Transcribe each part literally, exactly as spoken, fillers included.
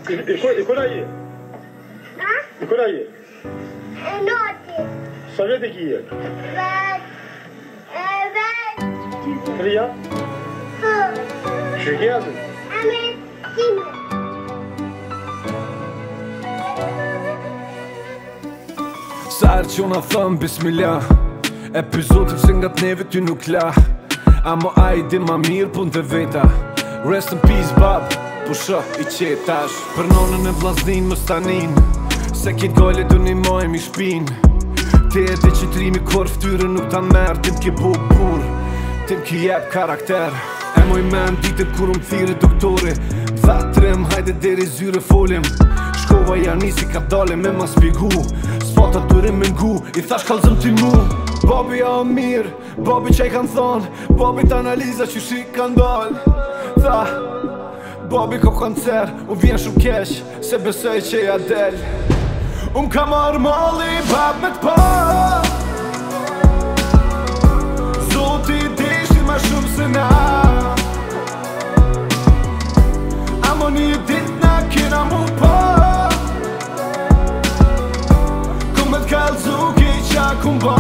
I kuna je? I kuna je? Noti. Sa vjetë ki je? Vet. Vet. Tria? Fë. Shëgjezën? Ame time. Sa herë që unë thëm bismillah, epizodik se nga t'neve ty nuk la. Amo a i din ma mirë pun të veta. Rest in peace bab, pusha i qetash. Për nonën e vllaznin më stanin, se kit gale du një mojmë i shpin. Ti e di që Trimi kur ftyrë nuk ta merë. Tim ki bu bur, tim ki jep karakter. E moj men ditën kur unë thire doktori. Tha trim, hajde deri zyre folim. Shkova janisi ka dale me ma spigu. S'pata dure me ngu, i thash kallëzëm ti mu. Babi ja o mirë, babi që i kanë thonë, babi t'analiza që shi kanë dalë. Tha, babi ko koncer, u vjen shumë kesh, se besoj që ja del. Unë ka marrë malli bab me t'pa, Zoti deshti ma shumë se na. Amo një dit na kena mu pa, ku me t'kallëzu ki qa kum ba.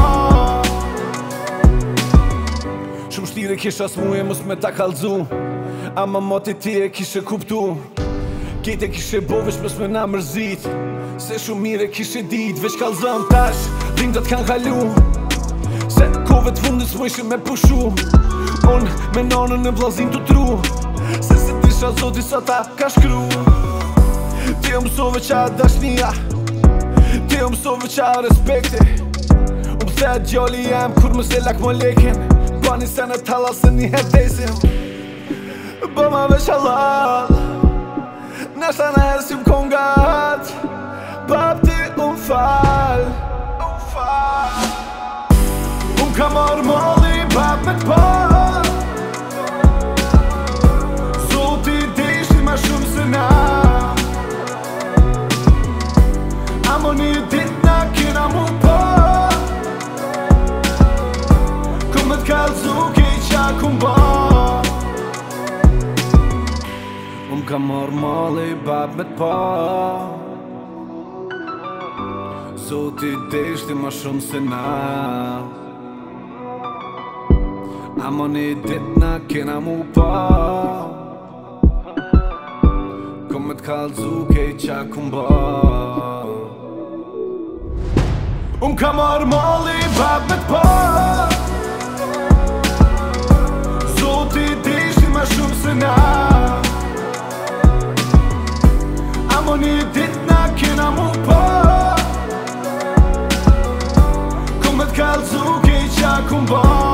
Shumë shtire kisha s'muje mos me ta kallëzu, ama moti ti e kishe kuptu. Kite kishe bo vesh mos me na mërzit, se shumë mire kishe dit. Vesh kallëzëm tash, rindat kanë kalu, se kove t'fundit s'mojshe me pushu. Unë me nonën e vllazin të tru, se se disha zoti sa ta ka shkru. Ti e mësove qa dashnia, ti e mësove qa respekti. U pëthet gjalli jem kur më se lak më lekin, bani se në t'halal se një het desim. Bëma veç halal, nashta në herë si m'kon gat, bab ti unë fal. Unë ka marrë malli bab me t'pa, Zoti deshti ma shumë se na. Amo një dit na kena mu pa, ku me t'kallëzu ki qa kum ba. Unë ka marrë malli bab me t'pa, Zoti deshti ma shumë se na. Amo një dit na kena mu pa, ku me t'kallëzu ki qa kum ba. Unë ka marrë malli bab me t'pa, Zoti deshti ma shumë se na. Amo një dit na kena mu pa, ku me t'kallëzu ki qa kum ba.